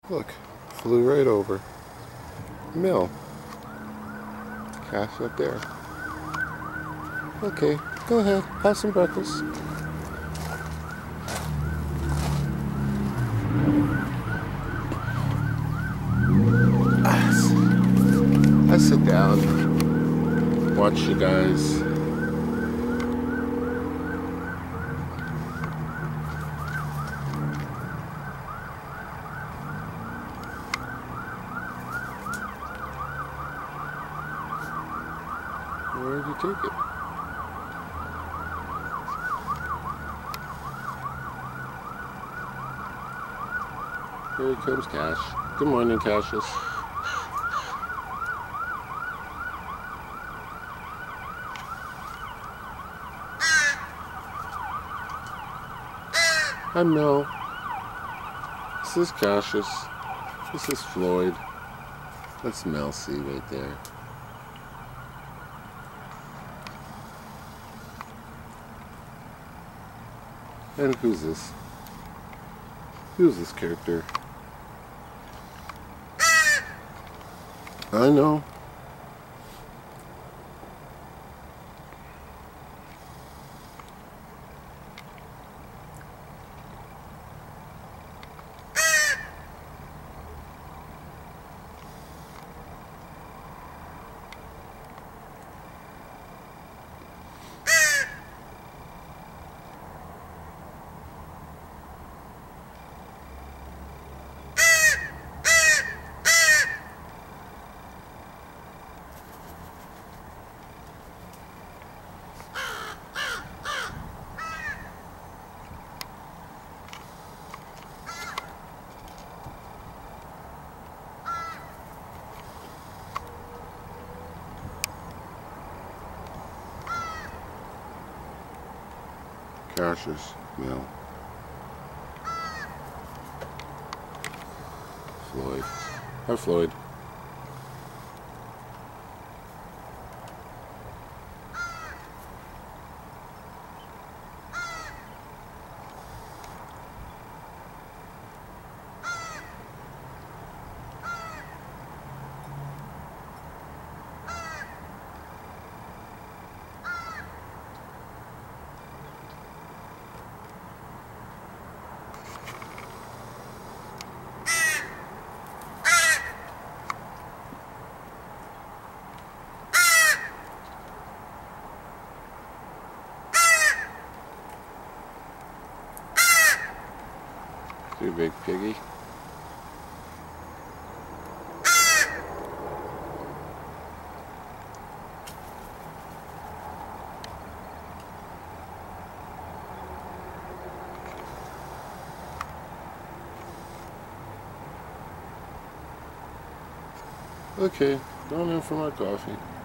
Look, flew right over. Mel. Cash up there. Okay, go ahead, have some breakfast. I sit down, watch you guys. Where'd you take it? Here comes Cash. Good morning, Cassius. Hi, Mel. This is Cassius. This is Floyd. That's MellC right there. And who's this? Who's this character? I know. Cassius, Mel. Floyd. Hi, Floyd. You big piggy. Okay, going in for my coffee.